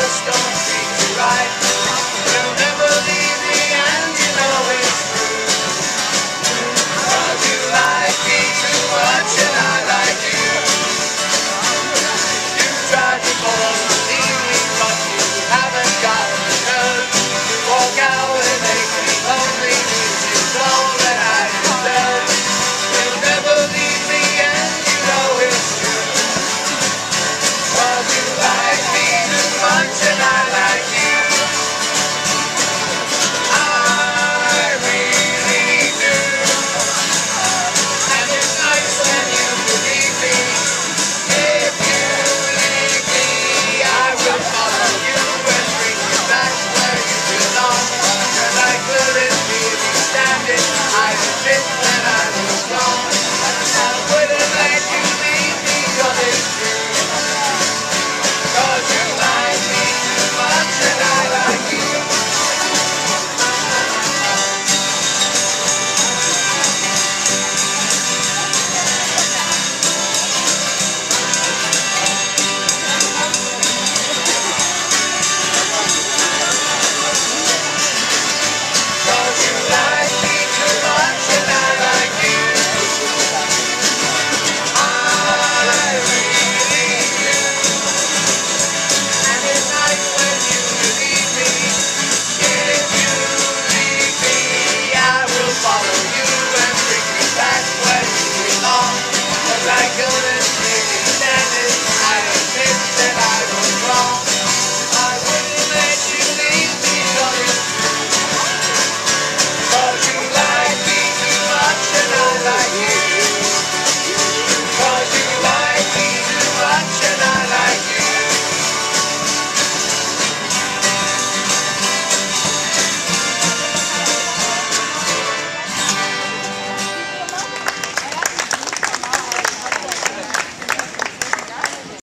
just don't treat you right. You'll never leave me and you know it's true. 'Cause you like me too much and I like you. You tried before to leave me but you haven't got the nerve to walk out and make me lonely. This is all that I deserve. You'll never leave me and you know it's true. 'Cause you like me too much and I like you. I really do. And it's nice when you believe me. If you leave me, I will follow you and bring you back where you belong. 'Cause I couldn't really stand it. I admit